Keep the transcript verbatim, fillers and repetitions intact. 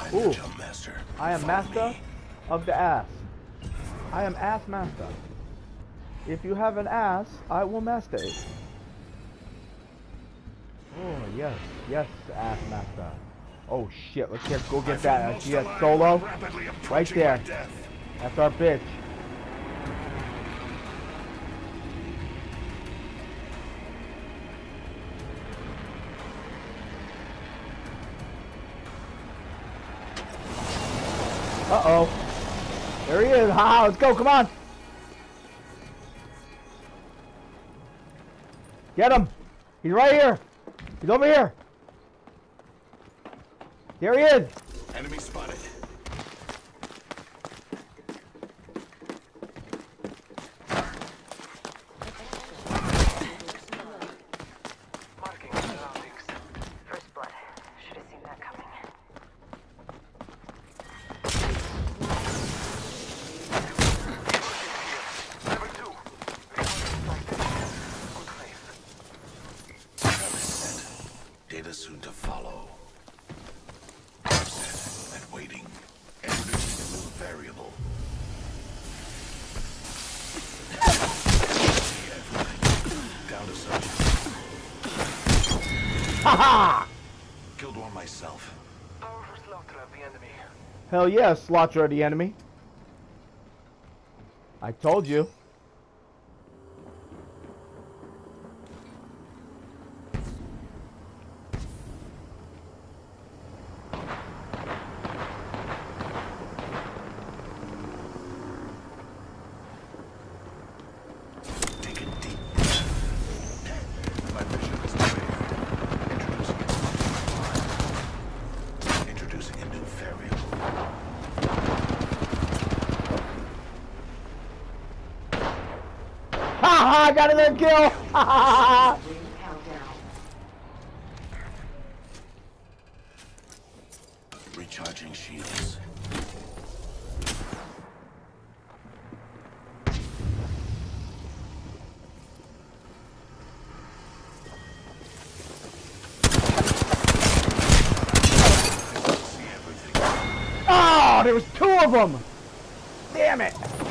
Ooh. I am master of the ass. I am ass master. If you have an ass, I will master it. Oh, yes. Yes, ass master. Oh, shit. Let's get, go get that. I see that Solo? Right there. That's our bitch. Uh-oh. There he is. Ha, let's go. Come on. Get him. He's right here. He's over here. There he is. Enemy spotted. Marking surroundings. First blood. Should have seen that coming. Level two. Travis said, data soon to follow. Set and waiting. Introducing a new variable. Down to subject. Ha-ha! Killed one myself. Powerful slaughter of the enemy. Hell yeah, slaughter of the enemy. I told you. Take a deep breath. My mission is clear. Introducing a Introducing a new variable. Ha ha! I got another kill! Ha ha ha! Recharging shields. Oh, there was two of them! Damn it!